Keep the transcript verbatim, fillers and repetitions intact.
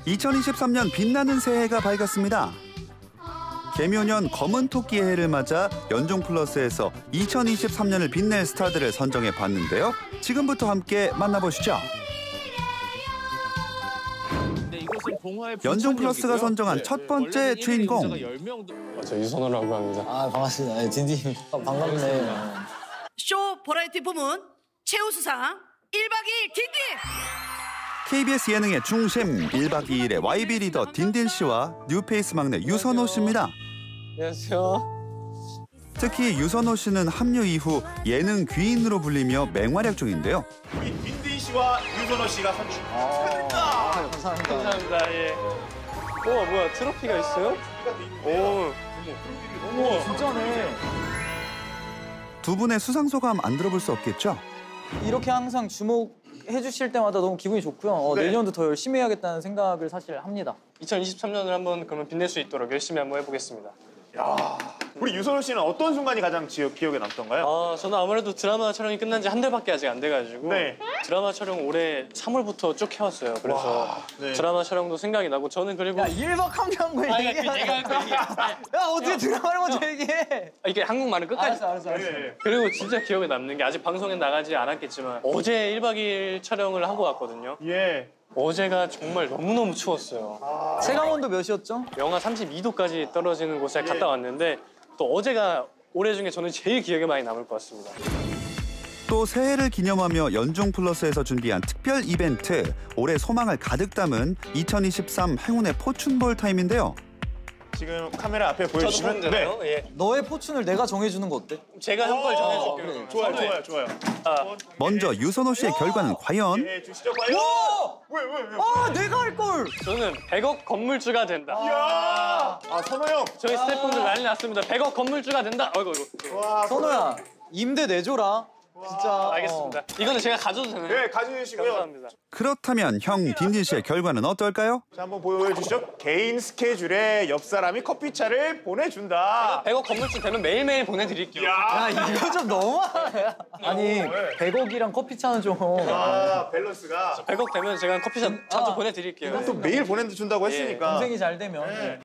이천이십삼 년 빛나는 새해가 밝았습니다. 개묘년 검은 토끼의 해를 맞아 연종플러스에서 이천이십삼 년을 빛낼 스타들을 선정해 봤는데요. 지금부터 함께 만나보시죠. 연종플러스가 선정한 첫 번째 주인공. 저 유선호라고 합니다. 아 반갑습니다. 네, 딘딘 반갑네. 쇼 버라이티 부문 최우수상 일 박 이 일 딘딘. 케이비에스 예능의 중심 일 박 이 일의 와이비 리더 딘딘 씨와 뉴페이스 막내 유선호 씨입니다. 안녕하세요. 특히 유선호 씨는 합류 이후 예능 귀인으로 불리며 맹활약 중인데요. 우리 딘딘 씨와 유선호 씨가 선출 축하드립니다. 아, 감사합니다. 감사합니다. 예. 우와 뭐야 트로피가 있어요? 오. 오 진짜네. 두 분의 수상 소감 안 들어볼 수 없겠죠? 이렇게 항상 주목해 주실 때마다 너무 기분이 좋고요. 어, 네. 내년도 더 열심히 해야겠다는 생각을 사실 합니다. 이천이십삼 년을 한번 그러면 빛낼 수 있도록 열심히 한번 해보겠습니다. 야, 우리 유선호 씨는 어떤 순간이 가장 기억, 기억에 남던가요? 아 저는 아무래도 드라마 촬영이 끝난 지 한 달밖에 아직 안 돼가지고 네. 드라마 촬영 올해 삼월부터 쭉 해왔어요. 그래서 와, 네. 드라마 촬영도 생각이 나고 저는 그리고 야 일 박 함께한 걸 아, 얘기해. 이거 내가 할거 얘기해. 야 어떻게 드라마를 먼저 얘기해? 아, 이게 한국말을 끝까지. 알았어 알았어 알았어. 네. 그리고 진짜 기억에 남는 게 아직 방송에 나가지 않았겠지만 어제 일 박 이 일 촬영을 하고 왔거든요. 예. 어제가 정말 너무너무 추웠어요. 체감온도 몇이었죠? 영하 삼십이 도까지 떨어지는 곳에 갔다 왔는데 또 어제가 올해 중에 저는 제일 기억에 많이 남을 것 같습니다. 또 새해를 기념하며 연종플러스에서 준비한 특별 이벤트, 올해 소망을 가득 담은 이천이십삼 행운의 포춘볼 타임인데요. 지금 카메라 앞에 저도 보여주시면 보는데요. 예. 너의 포춘을 내가 정해주는 거 어때? 제가 형 걸 정해줄게요. 그래. 좋아요, 좋아요, 좋아요. 아, 먼저 유선호 씨의 결과는 과연? 예, 주시죠, 과연. 와! 왜, 왜, 왜? 아 내가 할 걸. 저는 백억 건물주가 된다. 이야! 아, 선호 형. 저희 스태프분들 난리 났습니다. 백억 건물주가 된다. 어이구, 어이구. 와, 선호야 임대 내줘라. 진짜. 알겠습니다. 이거는 제가 가져도 되나요? 네, 가져주시고요. 감사합니다. 그렇다면 형 딘딘 씨의 결과는 어떨까요? 자, 한번 보여주시죠. 개인 스케줄에 옆 사람이 커피차를 보내준다. 백억 건물주 되면 매일매일 보내드릴게요. 야 이거 좀 너무하네. 아니 백억이랑 커피차는 좀. 아, 밸런스가. 백억 되면 제가 커피숍 자주 아, 보내드릴게요. 또 매일 보내준다고 했으니까. 동생이 잘 되면.